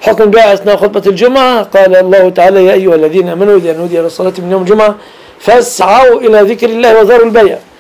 حكم جاء أثناء خطبة الجمعة، قال الله تعالى: يا أيها الذين آمنوا إذا نودي إلى الصلاة من يوم الجمعة فاسعوا إلى ذكر الله وذروا البيع.